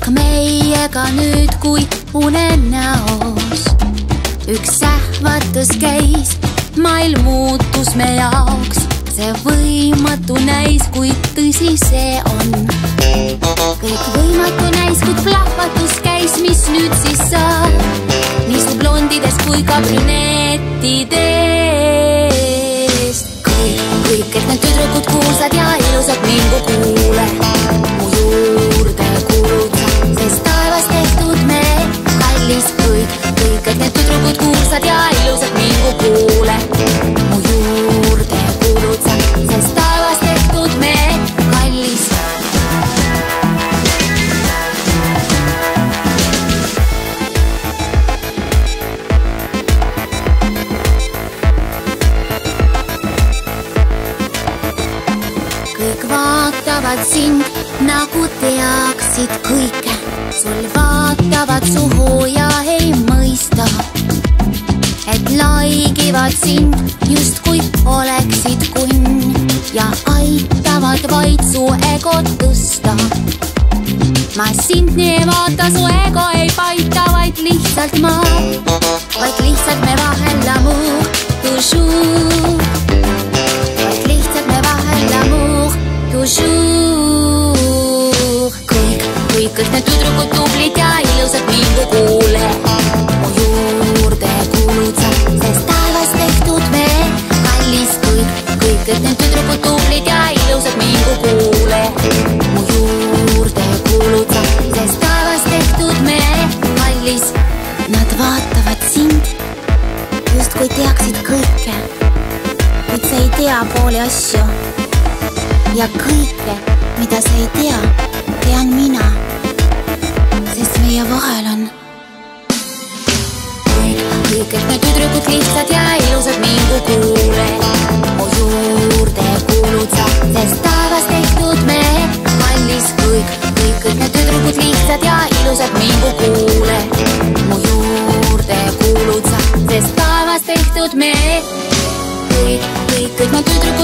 kõik meiega nüüd kui unenäos. Üks sähvatus käis, maailm muutus me jaoks. See võimatu näis, kuid tõsi see on. Kõik võimatu näis, kuid plahvatus käis, mis nüüd siis saab. Nii su blondidest kui ka brünetidest. Kõik, et need tüdrukud kuulsad ja ilusad mingu kuule. Mu juurde kulud sa, sest taevas tehtud me kallis kõik. Kõik, et need tüdrukud kuulsad ja ilusad mingu kuule. Mu juurde kulud sa, sest taevas tehtud me kallis. Kõik vaatavad sind, nagu teaksid kõike. Sul vaatavad suhu ja ei mõista, et laigivad sind just kui oleksid kunn ja aitavad vaid su egot tõsta. Ma sind nii ei vaata, su ego ei paita, vaid lihtsalt me vahel l'amour toujours. Vaid lihtsalt me vahel l'amour toujours. Kõik need tüdrukud tublid ja ilusad mingu kuule. Mu juurde kulud sa, sest taevas tehtud me kallis kõik. Kõik need tüdrukud tublid ja ilusad mingu kuule. Mu juurde kulud sa, sest taevas tehtud me kallis. Nad vaatavad sind, just kui teaksid kõike, kuid sa ei tea pooli asju. Ja kõike, mida sa ei tea, tean mina, sest meie vahel on kõik, et need tüdrukud lihtsad ja ilusad mingu kuule. Mu juurde kulud sa, sest taevas tehtud me kallis kõik. Kõik, et need tüdrukud lihtsad ja ilusad mingu kuule. Mu juurde kulud sa, sest taevas tehtud me kõik, et need tüdrukud